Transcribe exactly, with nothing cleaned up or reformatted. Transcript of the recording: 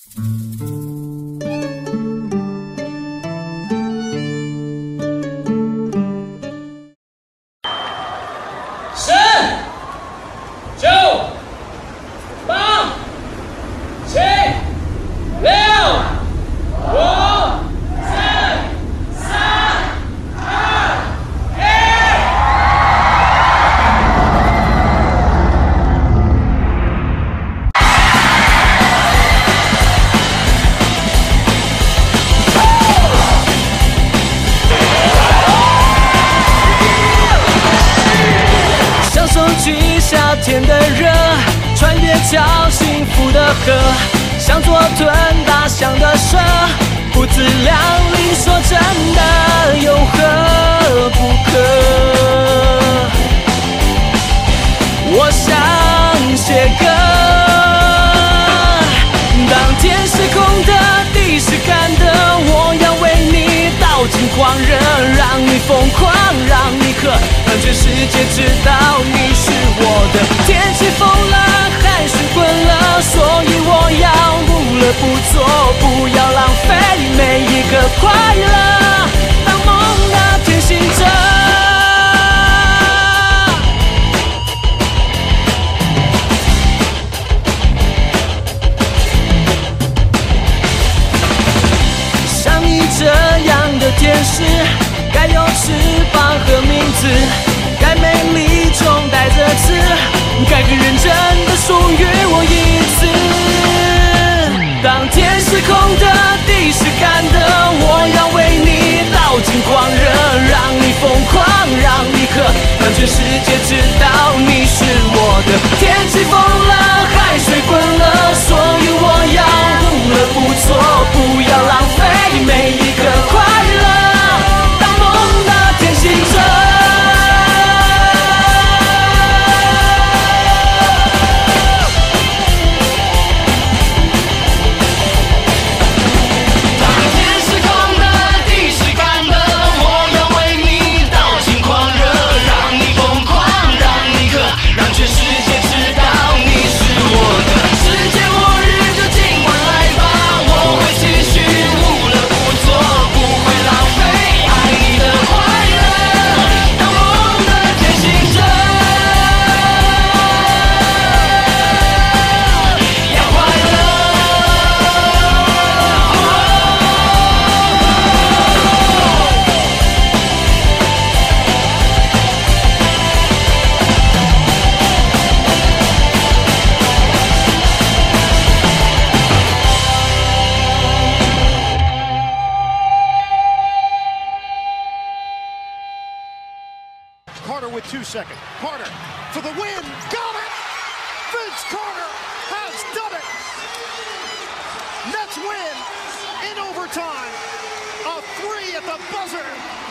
十、九、八、七、六、五、四、三、二、一。享受起夏天的热，穿越条幸福的河，想做吞大象的蛇，不自量力，说真的有何不可？我想写歌，当天是空的，地是干的，我要为你倒进狂热，让你疯狂，让你渴，让全世界知道你是我的。天气疯了，海水滚了，所以我要不了不做，不要浪费每一个快乐，当梦的天行者。像你这样的天使，该有翅膀和名字，该美丽中带着刺，该很认真的属于我一次。当天是空的，地是干的，我要为你倒进狂热，让你疯狂，让你渴，让全世界知道你是我的。天气疯了，海水滚了，所以我要不了不做，不要浪费每一个快乐，当梦的天行者。 Carter with two seconds. Carter for the win. Got it! Vince Carter has done it! Nets win in overtime. A three at the buzzer.